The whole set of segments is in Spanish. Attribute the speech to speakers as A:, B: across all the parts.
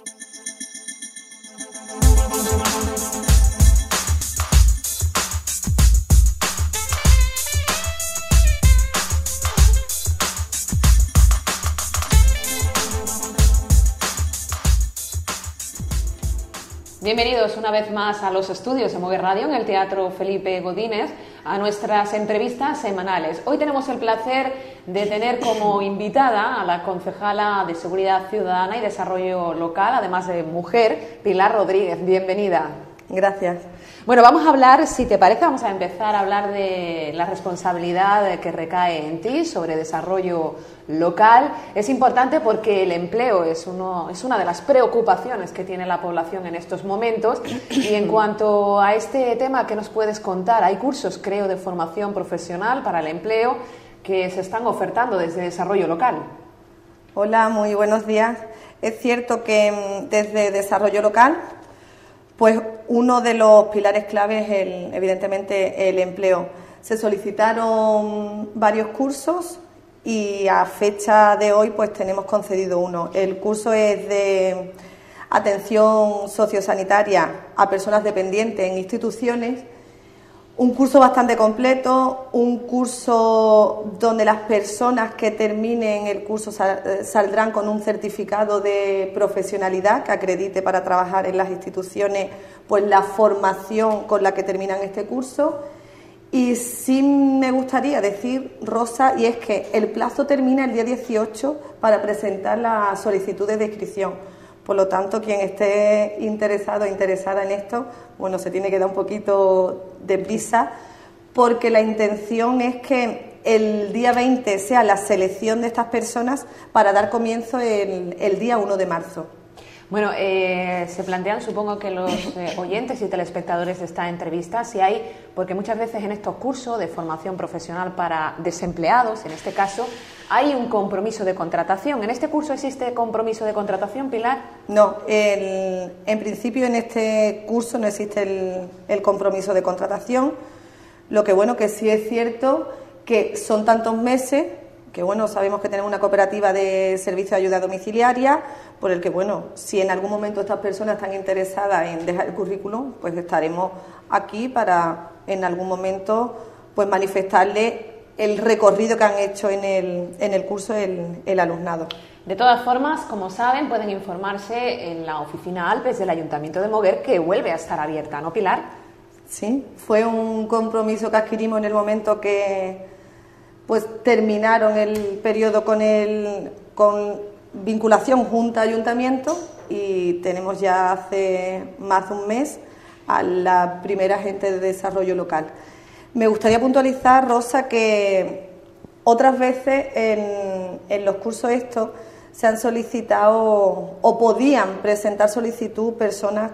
A: Bienvenidos una vez más a los estudios de Mover Radio en el Teatro Felipe Godínez a nuestras entrevistas semanales. Hoy tenemos el placer de tener como invitada a la concejala de Seguridad Ciudadana y Desarrollo Local, además de mujer, Pilar Rodríguez. Bienvenida.
B: Gracias.
A: Bueno, vamos a hablar, si te parece, vamos a empezar a hablar de la responsabilidad que recae en ti sobre desarrollo local. Es importante porque el empleo es una de las preocupaciones que tiene la población en estos momentos. Y en cuanto a este tema, ¿qué nos puedes contar? Hay cursos, creo, de formación profesional para el empleo que se están ofertando desde desarrollo local.
B: Hola, muy buenos días. Es cierto que desde desarrollo local, pues uno de los pilares claves es evidentemente el empleo. Se solicitaron varios cursos y a fecha de hoy pues tenemos concedido uno. El curso es de atención sociosanitaria a personas dependientes en instituciones. Un curso bastante completo, un curso donde las personas que terminen el curso saldrán con un certificado de profesionalidad que acredite para trabajar en las instituciones pues la formación con la que terminan este curso. Y sí me gustaría decir, Rosa, y es que el plazo termina el día 18 para presentar las solicitudes de inscripción. Por lo tanto, quien esté interesado o interesada en esto, bueno, se tiene que dar un poquito de prisa, porque la intención es que el día 20 sea la selección de estas personas para dar comienzo el día 1 de marzo.
A: Bueno, se plantean, supongo que los oyentes y telespectadores de esta entrevista, si hay, porque muchas veces en estos cursos de formación profesional para desempleados, en este caso, hay un compromiso de contratación. ¿En este curso existe compromiso de contratación, Pilar?
B: No, en principio en este curso no existe el compromiso de contratación. Lo que bueno que sí es cierto que son tantos meses que bueno, sabemos que tenemos una cooperativa de servicio de ayuda domiciliaria, por el que bueno, si en algún momento estas personas están interesadas en dejar el currículum, pues estaremos aquí para en algún momento pues manifestarle el recorrido que han hecho en el curso el alumnado.
A: De todas formas, como saben, pueden informarse en la oficina Alpes del Ayuntamiento de Moguer, que vuelve a estar abierta, ¿no, Pilar?
B: Sí, fue un compromiso que adquirimos en el momento que pues terminaron el periodo con vinculación Junta-Ayuntamiento y tenemos ya hace más de un mes a la primera agente de desarrollo local. Me gustaría puntualizar, Rosa, que otras veces en los cursos estos se han solicitado o podían presentar solicitud personas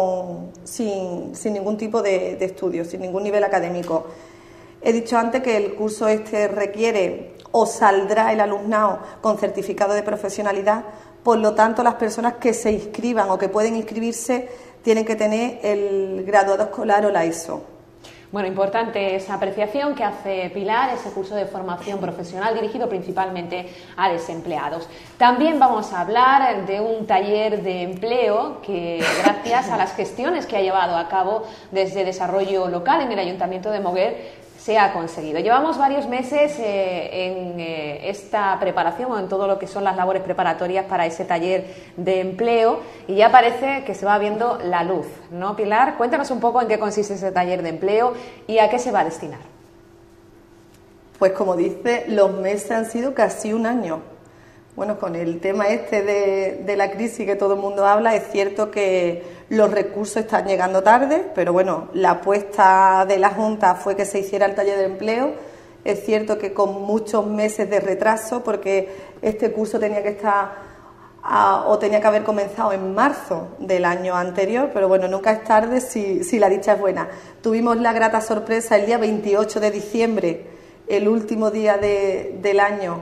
B: sin ningún tipo de estudio, sin ningún nivel académico. He dicho antes que el curso este requiere o saldrá el alumnado con certificado de profesionalidad, por lo tanto las personas que se inscriban o que pueden inscribirse tienen que tener el graduado escolar o la ESO.
A: Bueno, importante esa apreciación que hace Pilar, ese curso de formación profesional dirigido principalmente a desempleados. También vamos a hablar de un taller de empleo que, gracias a las gestiones que ha llevado a cabo desde Desarrollo Local en el Ayuntamiento de Moguer, se ha conseguido. Llevamos varios meses en esta preparación o en todo lo que son las labores preparatorias para ese taller de empleo y ya parece que se va viendo la luz, ¿no, Pilar? Cuéntanos un poco en qué consiste ese taller de empleo y a qué se va a destinar.
B: Pues como dice, los meses han sido casi un año. Bueno, con el tema este de la crisis que todo el mundo habla, es cierto que los recursos están llegando tarde, pero bueno, la apuesta de la Junta fue que se hiciera el taller de empleo. Es cierto que con muchos meses de retraso, porque este curso tenía que haber comenzado en marzo del año anterior, pero bueno, nunca es tarde si la dicha es buena. Tuvimos la grata sorpresa el día 28 de diciembre, el último día del año,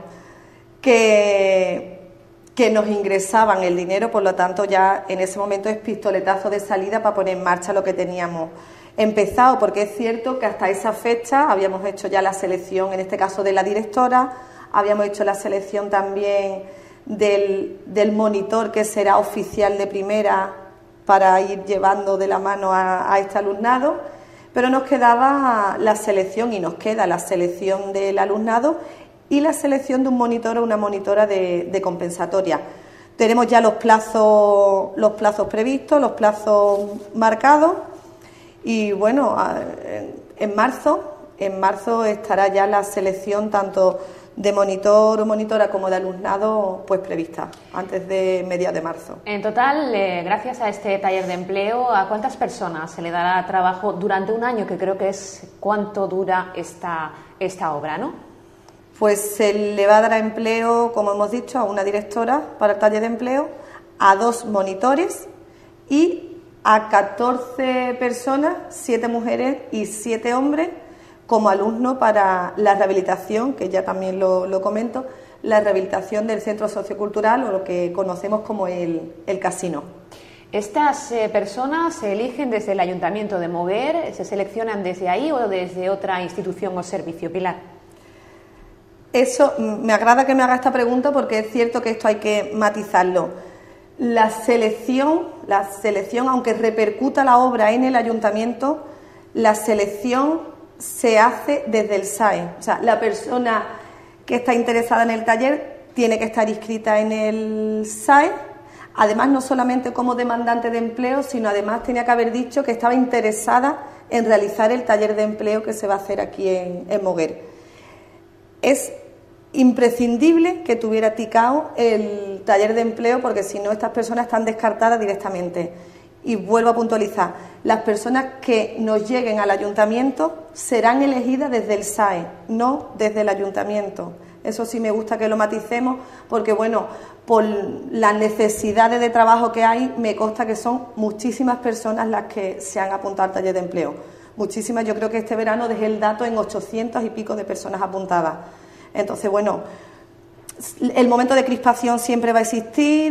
B: que nos ingresaban el dinero, por lo tanto ya en ese momento es pistoletazo de salida para poner en marcha lo que teníamos empezado, porque es cierto que hasta esa fecha habíamos hecho ya la selección, en este caso de la directora, habíamos hecho la selección también del monitor que será oficial de primera para ir llevando de la mano a este alumnado, pero nos quedaba la selección y nos queda la selección del alumnado y la selección de un monitor o una monitora de compensatoria. Tenemos ya los plazos previstos, los plazos marcados y bueno, en marzo estará ya la selección tanto de monitor o monitora como de alumnado pues prevista antes de mediados de marzo.
A: En total, gracias a este taller de empleo, ¿a cuántas personas se le dará trabajo durante un año? Que creo que es cuánto dura esta obra, ¿no?
B: Pues se le va a dar empleo, como hemos dicho, a una directora para el taller de empleo, a 2 monitores y a 14 personas, 7 mujeres y 7 hombres, como alumno para la rehabilitación, que ya también lo comento, la rehabilitación del centro sociocultural o lo que conocemos como el casino.
A: ¿Estas personas se eligen desde el Ayuntamiento de Moguer, se seleccionan desde ahí o desde otra institución o servicio, Pilar?
B: Eso, me agrada que me haga esta pregunta porque es cierto que esto hay que matizarlo. La selección, aunque repercuta la obra en el ayuntamiento, la selección se hace desde el SAE. O sea, la persona que está interesada en el taller tiene que estar inscrita en el SAE. Además, no solamente como demandante de empleo, sino además tenía que haber dicho que estaba interesada en realizar el taller de empleo que se va a hacer aquí en Moguer. Es imprescindible que tuviera TICAO el taller de empleo porque si no estas personas están descartadas directamente. Y vuelvo a puntualizar, las personas que nos lleguen al ayuntamiento serán elegidas desde el SAE, no desde el ayuntamiento. Eso sí me gusta que lo maticemos porque, bueno, por las necesidades de trabajo que hay, me consta que son muchísimas personas las que se han apuntado al taller de empleo. Muchísimas, yo creo que este verano dejé el dato en 800 y pico de personas apuntadas. Entonces, bueno, el momento de crispación siempre va a existir,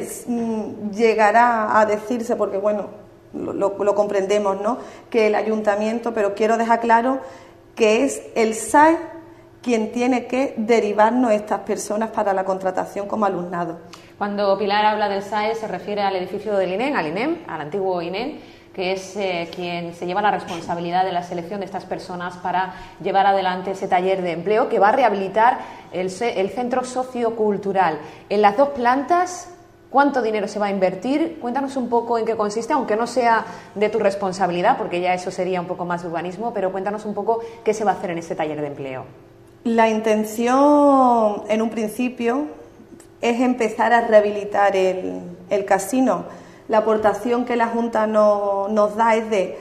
B: llegará a decirse, porque bueno, lo comprendemos, ¿no?, que el ayuntamiento, pero quiero dejar claro que es el SAE quien tiene que derivarnos estas personas para la contratación como alumnado.
A: Cuando Pilar habla del SAE se refiere al edificio del INEM, al antiguo INEM, que es quien se lleva la responsabilidad de la selección de estas personas para llevar adelante ese taller de empleo que va a rehabilitar el centro sociocultural. En las 2 plantas, ¿cuánto dinero se va a invertir? Cuéntanos un poco en qué consiste, aunque no sea de tu responsabilidad, porque ya eso sería un poco más de urbanismo, pero cuéntanos un poco qué se va a hacer en este taller de empleo.
B: La intención, en un principio, es empezar a rehabilitar el casino. La aportación que la Junta nos da es de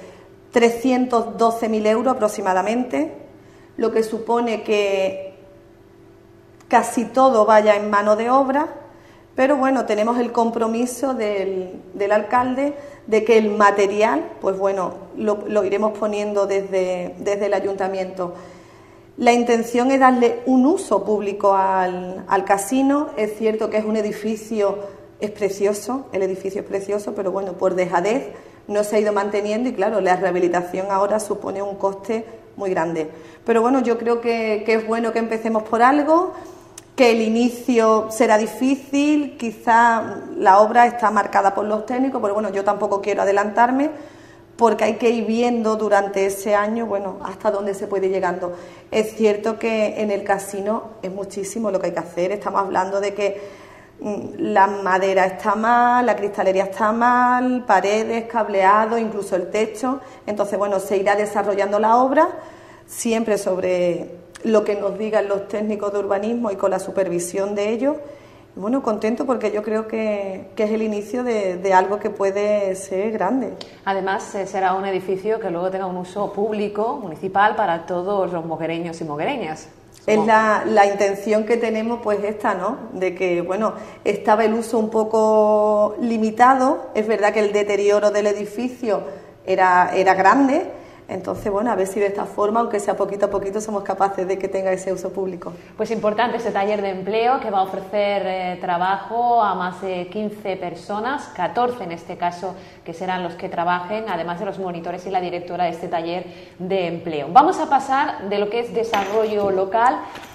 B: 312.000 euros aproximadamente, lo que supone que casi todo vaya en mano de obra, pero bueno, tenemos el compromiso del alcalde de que el material, pues bueno, lo iremos poniendo desde el ayuntamiento. La intención es darle un uso público al casino. Es cierto que es un edificio, es precioso, el edificio es precioso, pero bueno, por dejadez no se ha ido manteniendo y claro, la rehabilitación ahora supone un coste muy grande. Pero bueno, yo creo que es bueno que empecemos por algo, que el inicio será difícil, quizá la obra está marcada por los técnicos, pero bueno, yo tampoco quiero adelantarme porque hay que ir viendo durante ese año, bueno, hasta dónde se puede ir llegando. Es cierto que en el casino es muchísimo lo que hay que hacer, estamos hablando de que la madera está mal, la cristalería está mal, paredes, cableado, incluso el techo. Entonces, bueno, se irá desarrollando la obra siempre sobre lo que nos digan los técnicos de urbanismo y con la supervisión de ellos. Y bueno, contento porque yo creo que es el inicio de algo que puede ser grande.
A: Además, será un edificio que luego tenga un uso público, municipal, para todos los moguereños y moguereñas.
B: Es la intención que tenemos, pues esta, ¿no?, de que, bueno, estaba el uso un poco limitado, es verdad que el deterioro del edificio era grande, entonces, bueno, a ver si de esta forma, aunque sea poquito a poquito, somos capaces de que tenga ese uso público.
A: Pues importante este taller de empleo que va a ofrecer trabajo a más de 15 personas, 14 en este caso, que serán los que trabajen, además de los monitores y la directora de este taller de empleo. Vamos a pasar de lo que es desarrollo local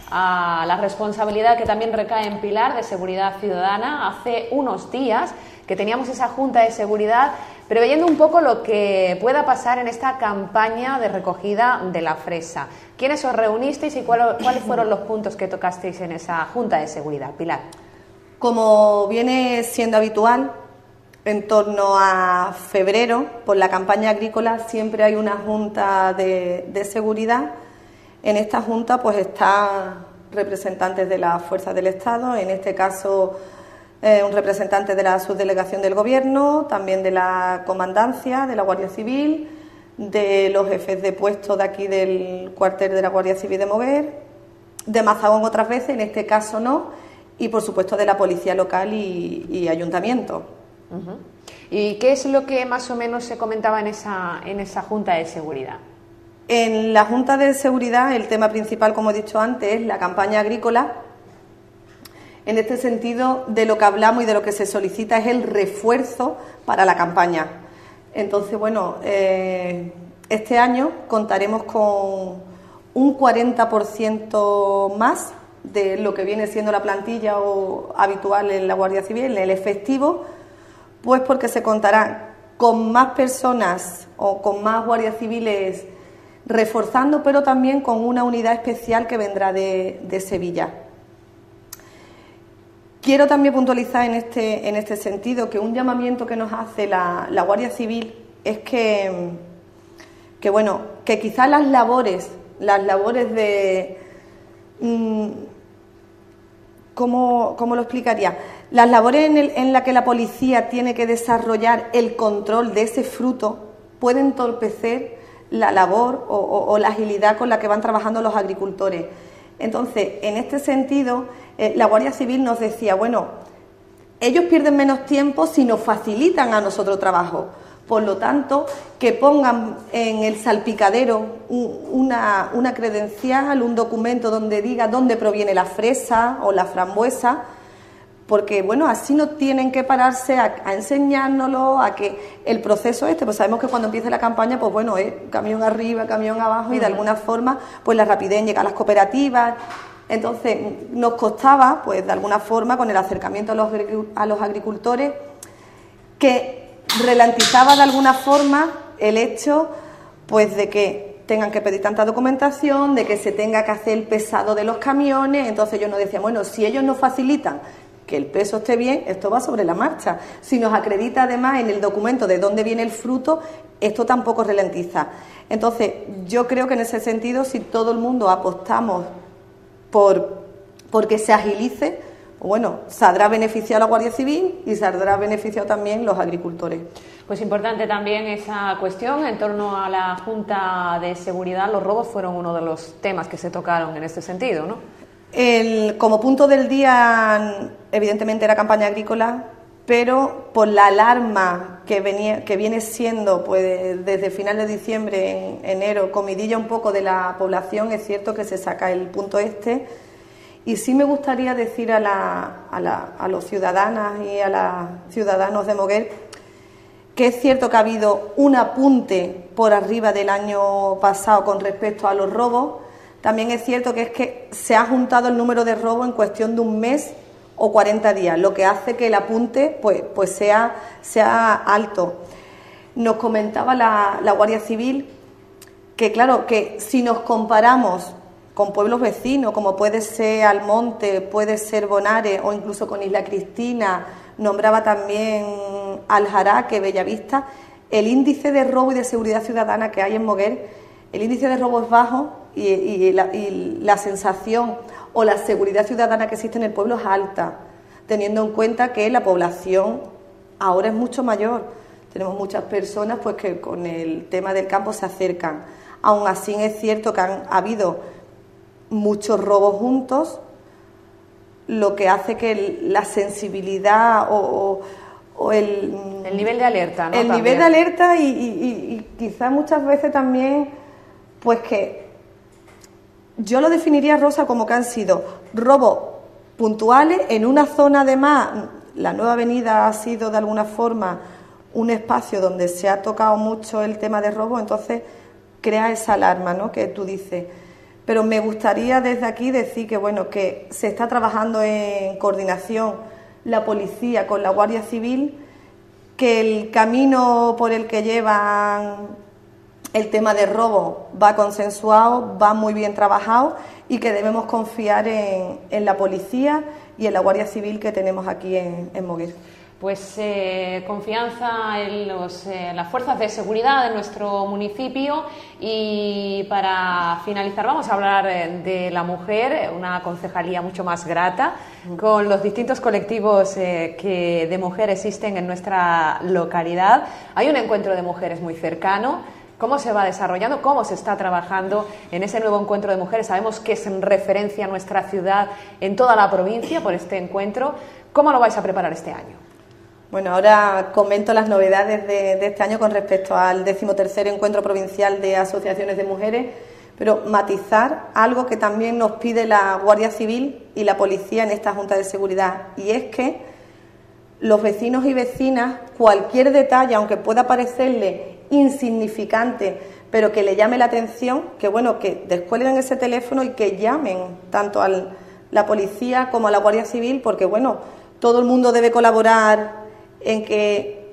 A: a la responsabilidad que también recae en Pilar de Seguridad Ciudadana. Hace unos días que teníamos esa Junta de Seguridad preveyendo un poco lo que pueda pasar en esta campaña de recogida de la fresa. ¿Quiénes os reunisteis y cuáles fueron los puntos que tocasteis en esa Junta de Seguridad? Pilar.
B: Como viene siendo habitual, en torno a febrero, por la campaña agrícola, siempre hay una Junta de Seguridad. En esta Junta pues están representantes de las fuerzas del Estado, en este caso un representante de la subdelegación del Gobierno, también de la Comandancia, de la Guardia Civil, de los jefes de puesto de aquí del cuartel de la Guardia Civil de Moguer, de Mazagón otras veces, en este caso no, y por supuesto de la Policía Local y Ayuntamiento.
A: Uh-huh. ¿Y qué es lo que más o menos se comentaba en esa Junta de Seguridad?
B: En la Junta de Seguridad el tema principal, como he dicho antes, es la campaña agrícola. En este sentido, de lo que hablamos y de lo que se solicita es el refuerzo para la campaña. Entonces, bueno, este año contaremos con un 40% más de lo que viene siendo la plantilla o habitual en la Guardia Civil, en el efectivo, pues porque se contará con más personas o con más guardias civiles reforzando, pero también con una unidad especial que vendrá de Sevilla. Quiero también puntualizar en este sentido que un llamamiento que nos hace la Guardia Civil es que quizás las labores de... ¿Cómo lo explicaría? Las labores en las que la policía tiene que desarrollar el control de ese fruto pueden entorpecer la labor o la agilidad con la que van trabajando los agricultores. Entonces, en este sentido, la Guardia Civil nos decía, bueno, ellos pierden menos tiempo si nos facilitan a nosotros trabajo. Por lo tanto, que pongan en el salpicadero una credencial, un documento donde diga dónde proviene la fresa o la frambuesa, porque bueno, así no tienen que pararse a enseñárnoslo, a que el proceso pues sabemos que cuando empiece la campaña, pues bueno, es camión arriba, camión abajo, y de alguna forma, pues la rapidez llega a las cooperativas. Entonces, nos costaba, pues de alguna forma, con el acercamiento a los agricultores, que ralentizaba de alguna forma el hecho, pues de que tengan que pedir tanta documentación, de que se tenga que hacer el pesado de los camiones. Entonces ellos nos decían, bueno, si ellos nos facilitan que el peso esté bien, esto va sobre la marcha. Si nos acredita además en el documento de dónde viene el fruto, esto tampoco ralentiza. Entonces, yo creo que en ese sentido, si todo el mundo apostamos por que se agilice, bueno, saldrá beneficiado la Guardia Civil y saldrá beneficiado también los agricultores.
A: Pues importante también esa cuestión en torno a la Junta de Seguridad. Los robos fueron uno de los temas que se tocaron en este sentido, ¿no?
B: Como punto del día, evidentemente, la campaña agrícola, pero por la alarma que viene siendo pues desde final de diciembre, en enero, comidilla un poco de la población, es cierto que se saca el punto este. Y sí me gustaría decir a los ciudadanas y a los ciudadanos de Moguer que es cierto que ha habido un apunte por arriba del año pasado con respecto a los robos. También es cierto que es que se ha juntado el número de robos en cuestión de un mes o 40 días, lo que hace que el apunte pues sea alto. Nos comentaba la Guardia Civil que, claro, que si nos comparamos con pueblos vecinos, como puede ser Almonte, puede ser Bonares o incluso con Isla Cristina, nombraba también Aljaraque, Bellavista, el índice de robo y de seguridad ciudadana que hay en Moguer, el índice de robo es bajo y la sensación o la seguridad ciudadana que existe en el pueblo es alta, teniendo en cuenta que la población ahora es mucho mayor. Tenemos muchas personas pues que con el tema del campo se acercan. Aún así es cierto que han habido muchos robos juntos, lo que hace que la sensibilidad o el
A: nivel de alerta, ¿no?
B: El nivel de alerta y quizás muchas veces también, pues que yo lo definiría, Rosa, como que han sido robos puntuales en una zona. Además, la nueva avenida ha sido de alguna forma un espacio donde se ha tocado mucho el tema de robo, entonces crea esa alarma, ¿no?, que tú dices. Pero me gustaría desde aquí decir que, bueno, que se está trabajando en coordinación la policía con la Guardia Civil, que el camino por el que llevan el tema de robo va consensuado, va muy bien trabajado y que debemos confiar en la policía y en la Guardia Civil que tenemos aquí en Moguer.
A: Pues confianza en las fuerzas de seguridad de nuestro municipio. Y para finalizar vamos a hablar de la mujer, una concejalía mucho más grata, con los distintos colectivos que de mujeres existen en nuestra localidad. Hay un encuentro de mujeres muy cercano. ¿Cómo se va desarrollando? ¿Cómo se está trabajando en ese nuevo encuentro de mujeres? Sabemos que es en referencia a nuestra ciudad en toda la provincia por este encuentro. ¿Cómo lo vais a preparar este año?
B: Bueno, ahora comento las novedades de este año con respecto al 13º Encuentro Provincial de Asociaciones de Mujeres, pero matizar algo que también nos pide la Guardia Civil y la Policía en esta Junta de Seguridad, y es que los vecinos y vecinas, cualquier detalle, aunque pueda parecerle insignificante, pero que le llame la atención, que bueno, que descuelguen ese teléfono y que llamen tanto a la Policía como a la Guardia Civil, porque bueno, todo el mundo debe colaborar en que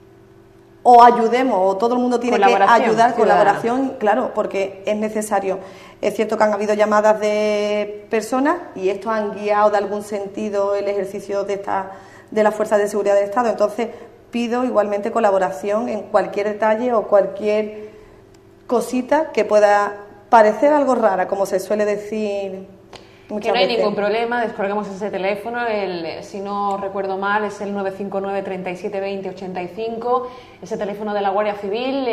B: o ayudemos, o todo el mundo tiene que ayudar, colaboración, claro, porque es necesario. Es cierto que han habido llamadas de personas y esto han guiado de algún sentido el ejercicio de las fuerzas de seguridad del Estado. Entonces pido igualmente colaboración en cualquier detalle o cualquier cosita que pueda parecer algo rara, como se suele decir.
A: Que no hay ningún problema, descolgamos ese teléfono, si no recuerdo mal es el 959 37 20 85, ese teléfono de la Guardia Civil,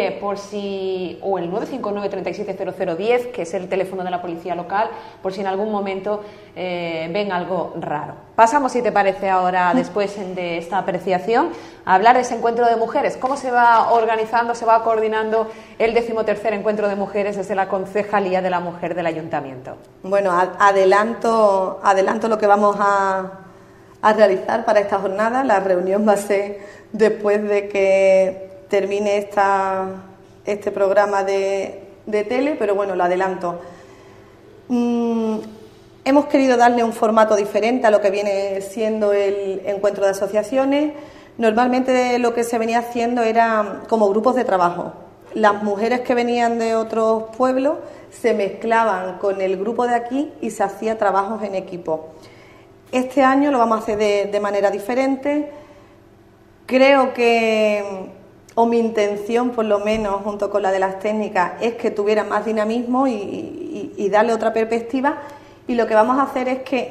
A: o el 959 37 0010, que es el teléfono de la policía local, por si en algún momento ven algo raro. Pasamos, si te parece, ahora, después de esta apreciación, a hablar de ese encuentro de mujeres. ¿Cómo se va organizando, se va coordinando el 13º Encuentro de Mujeres desde la Concejalía de la Mujer del Ayuntamiento?
B: Bueno, adelanto lo que vamos a realizar para esta jornada. La reunión va a ser después de que termine este programa de tele, pero bueno, lo adelanto. Hemos querido darle un formato diferente a lo que viene siendo el encuentro de asociaciones. Normalmente lo que se venía haciendo era como grupos de trabajo. Las mujeres que venían de otros pueblos se mezclaban con el grupo de aquí y se hacía trabajos en equipo. Este año lo vamos a hacer de manera diferente. Creo que, o mi intención por lo menos, junto con la de las técnicas, es que tuviera más dinamismo y darle otra perspectiva. Y lo que vamos a hacer es que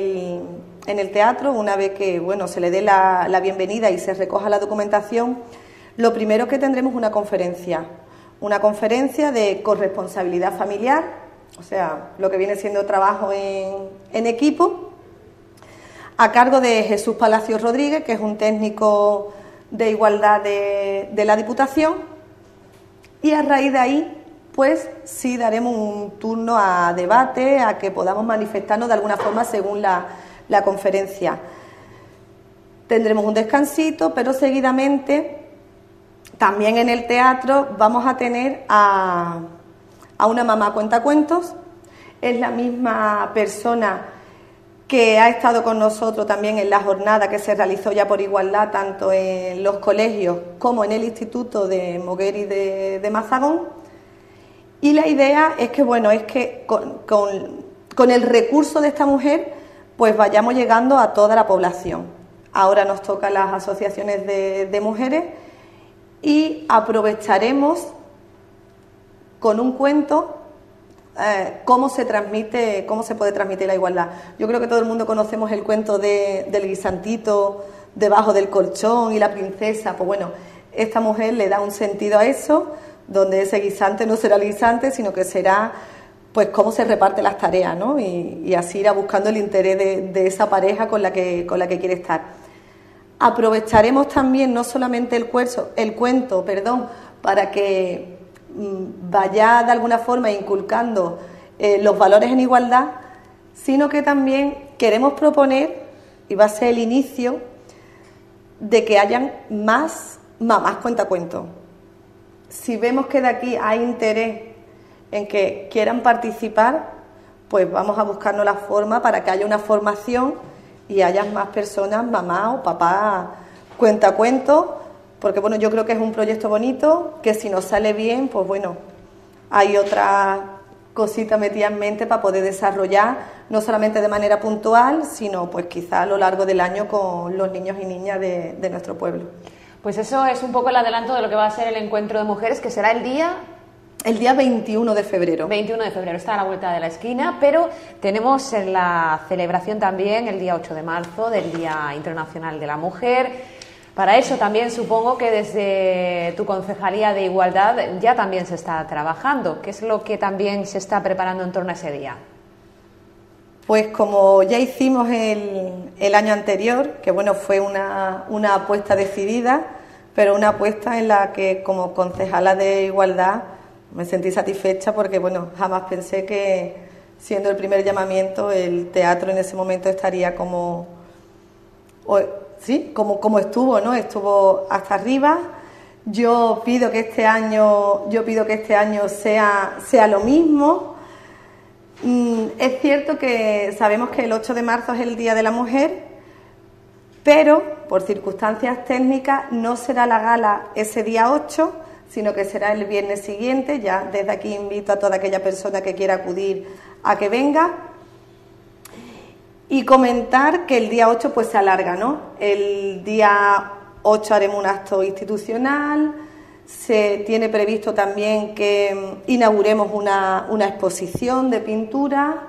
B: en el teatro, una vez que bueno, se le dé la bienvenida y se recoja la documentación, lo primero que tendremos es una conferencia de corresponsabilidad familiar, o sea, lo que viene siendo trabajo en equipo, a cargo de Jesús Palacios Rodríguez, que es un técnico de igualdad de la Diputación, y a raíz de ahí pues sí daremos un turno a debate, a que podamos manifestarnos de alguna forma según la conferencia. Tendremos un descansito, pero seguidamente también en el teatro vamos a tener a una mamá cuentacuentos. Es la misma persona que ha estado con nosotros también en la jornada que se realizó ya por igualdad, tanto en los colegios como en el Instituto de Moguer y de Mazagón. Y la idea es que, bueno, es que con el recurso de esta mujer, pues vayamos llegando a toda la población. Ahora nos toca las asociaciones de mujeres y aprovecharemos con un cuento cómo se puede transmitir la igualdad. Yo creo que todo el mundo conocemos el cuento del guisantito debajo del colchón y la princesa. Pues bueno, esta mujer le da un sentido a eso, donde ese guisante no será el guisante, sino que será pues cómo se reparten las tareas, ¿no? Y así irá buscando el interés de esa pareja con la que quiere estar. Aprovecharemos también no solamente el cuento, para que vaya de alguna forma inculcando los valores en igualdad, sino que también queremos proponer, y va a ser el inicio, de que hayan más mamás cuentacuentos. Si vemos que de aquí hay interés en que quieran participar, pues vamos a buscarnos la forma para que haya una formación y haya más personas, mamá o papá, cuentacuentos, porque bueno, yo creo que es un proyecto bonito, que si nos sale bien, pues bueno, hay otra cosita metida en mente para poder desarrollar, no solamente de manera puntual, sino pues quizá a lo largo del año con los niños y niñas de nuestro pueblo.
A: Pues eso es un poco el adelanto de lo que va a ser el encuentro de mujeres, que será el día
B: 21 de febrero.
A: 21 de febrero, está a la vuelta de la esquina, pero tenemos en la celebración también el día 8 de marzo del Día Internacional de la Mujer. Para eso también supongo que desde tu Concejalía de Igualdad ya también se está trabajando. ¿Qué es lo que también se está preparando en torno a ese día?
B: Pues como ya hicimos el año anterior, que bueno, fue una apuesta decidida, pero una apuesta en la que como concejala de Igualdad me sentí satisfecha porque bueno, jamás pensé que siendo el primer llamamiento el teatro en ese momento estaría como estuvo, ¿no? Estuvo hasta arriba. Yo pido que este año sea lo mismo. Es cierto que sabemos que el 8 de marzo es el Día de la Mujer, pero por circunstancias técnicas no será la gala ese día 8, sino que será el viernes siguiente. Ya desde aquí invito a toda aquella persona que quiera acudir a que venga. Y comentar que el día 8 pues se alarga, ¿no? El día 8 haremos un acto institucional, se tiene previsto también que inauguremos una exposición de pintura.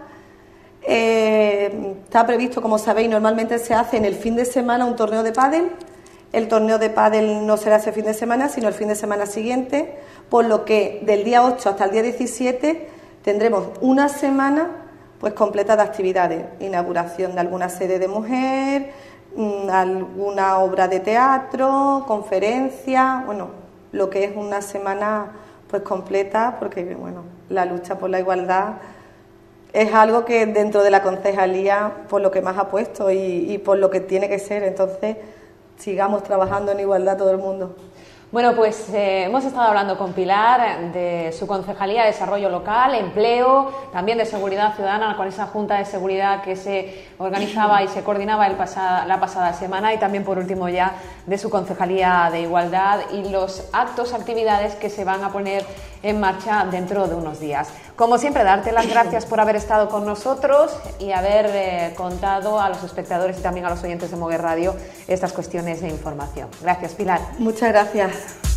B: Está previsto, como sabéis, normalmente se hace en el fin de semana un torneo de pádel. El torneo de pádel no será ese fin de semana, sino el fin de semana siguiente, por lo que del día 8 hasta el día 17 tendremos una semana pues completa de actividades, inauguración de alguna sede de mujer, alguna obra de teatro, conferencia, bueno, lo que es una semana pues completa, porque bueno, la lucha por la igualdad es algo que dentro de la concejalía por lo que más apuesto y por lo que tiene que ser, entonces sigamos trabajando en igualdad todo el mundo.
A: Bueno, pues hemos estado hablando con Pilar de su Concejalía de Desarrollo Local, Empleo, también de Seguridad Ciudadana, con esa Junta de Seguridad que se organizaba y se coordinaba la pasada semana, y también, por último, ya de su Concejalía de Igualdad y los actos, actividades que se van a poner en marcha dentro de unos días. Como siempre, darte las gracias por haber estado con nosotros y haber contado a los espectadores y también a los oyentes de Moguer Radio estas cuestiones de información. Gracias, Pilar.
B: Muchas gracias.